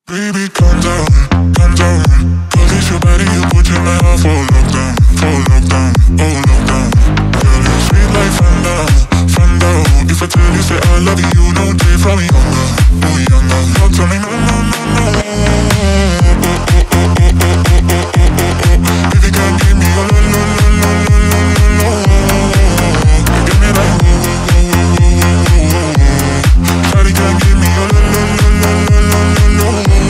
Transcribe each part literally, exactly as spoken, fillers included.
Baby, calm down, calm down. Cause it's your body, you put in my heart for lockdown, for lockdown, oh lockdown. Girl, you're sweet like Fanta, Fanta. If I tell you, say I love you, you don't take from me younger, oh younger. Don't tell me no, no, no, no. Oh, oh, oh, oh, oh, oh, oh, oh, oh, oh. Baby, can't give me a lo, lo, lo, lo, lo, lo, lo, lo. Give me that, oh, oh, oh, oh, oh, oh, oh. Shawty can't give me a lo, lo, lo, lo, lo, lo, lo.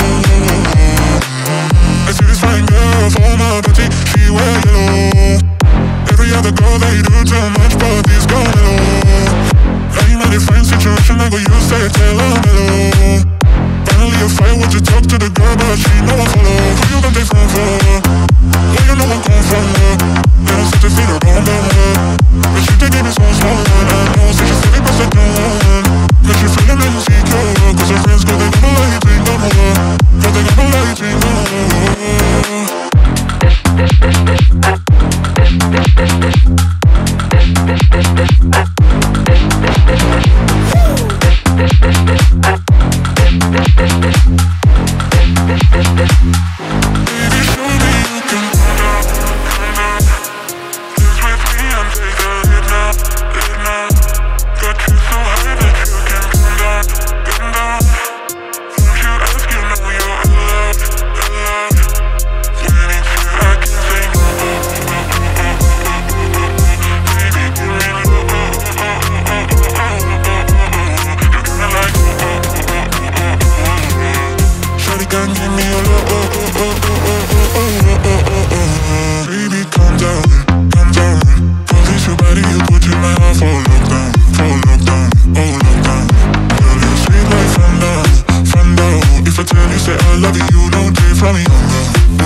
I see this fine girl for my body, she wear yellow. Every other girl, they do too much, but this girl mellow. I'm in a fine situation, I go use that tell her mellow. Finally a fight, would you talk to the girl, but she know I follow. Who you gonna take from for? Where you know I'm come from her? Let her set the feet around her. But she take me so small, I know, so she said it was a gun. But she feeling insecure, cause her friends go, they gonna like drink no more. Cause they gonna like drink no more. If I tell you, say I love you, you don't take from me younger,